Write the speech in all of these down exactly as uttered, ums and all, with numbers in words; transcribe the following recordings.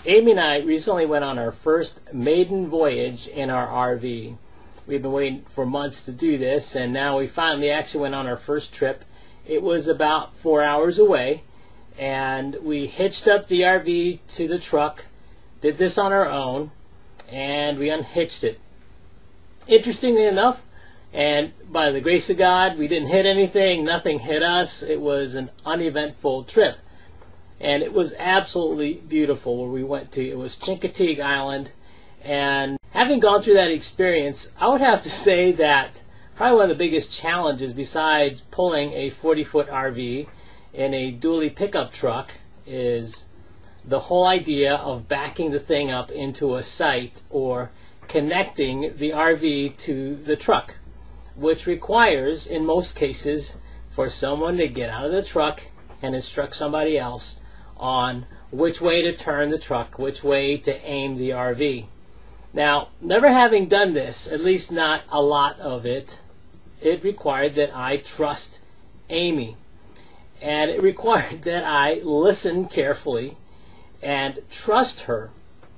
Amy and I recently went on our first maiden voyage in our R V. We've been waiting for months to do this, and now we finally actually went on our first trip. It was about four hours away, and we hitched up the R V to the truck, did this on our own, and we unhitched it. Interestingly enough, and by the grace of God, we didn't hit anything, nothing hit us. It was an uneventful trip. And it was absolutely beautiful where we went to. It was Chincoteague Island. And having gone through that experience, I would have to say that probably one of the biggest challenges besides pulling a forty foot R V in a dually pickup truck is the whole idea of backing the thing up into a site or connecting the R V to the truck, which requires, in most cases, for someone to get out of the truck and instruct somebody else on which way to turn the truck, which way to aim the R V. Now, never having done this, at least not a lot of it, it required that I trust Amy. And it required that I listen carefully and trust her.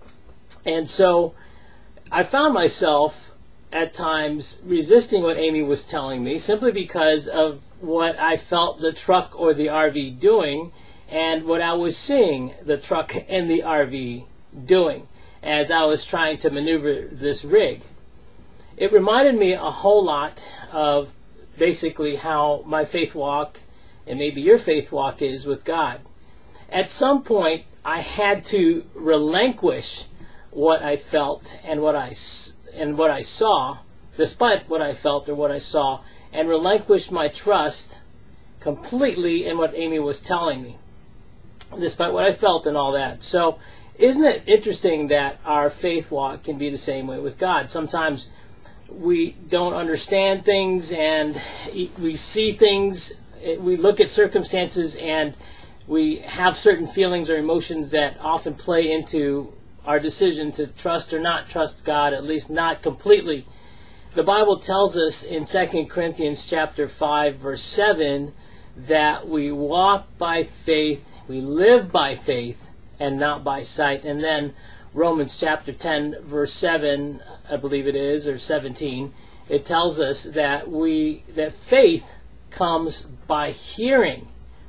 And so I found myself at times resisting what Amy was telling me simply because of what I felt the truck or the R V doing and what I was seeing the truck and the R V doing as I was trying to maneuver this rig. It reminded me a whole lot of basically how my faith walk and maybe your faith walk is with God. At some point, I had to relinquish what I felt and what I and what I saw, despite what I felt or what I saw, and relinquish my trust completely in what Amy was telling me, despite what I felt and all that. So isn't it interesting that our faith walk can be the same way with God? Sometimes we don't understand things and we see things, we look at circumstances and we have certain feelings or emotions that often play into our decision to trust or not trust God, at least not completely. The Bible tells us in Second Corinthians chapter five verse seven that we walk by faith, we live by faith and not by sight. And then Romans chapter ten verse seven, I believe it is, or seventeen, it tells us that we that faith comes by hearing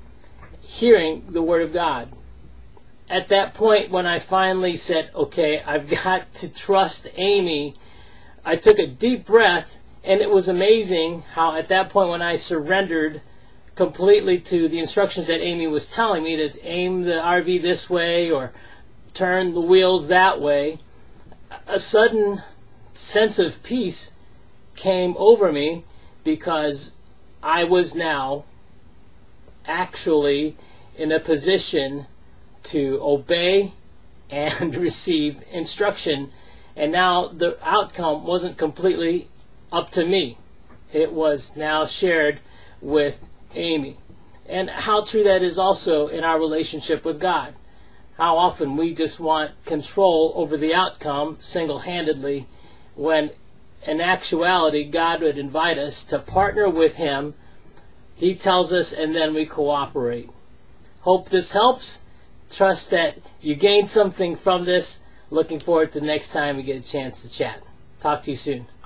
hearing the Word of God. At that point when I finally said, okay, I've got to trust Amy, I took a deep breath, and it was amazing how at that point when I surrendered completely to the instructions that Amy was telling me, to aim the R V this way or turn the wheels that way, a sudden sense of peace came over me because I was now actually in a position to obey and receive instruction. And now the outcome wasn't completely up to me. It was now shared with Amy. And how true that is also in our relationship with God. How often we just want control over the outcome single-handedly, when in actuality God would invite us to partner with Him. He tells us, and then we cooperate. Hope this helps. Trust that you gained something from this. Looking forward to the next time we get a chance to chat. Talk to you soon.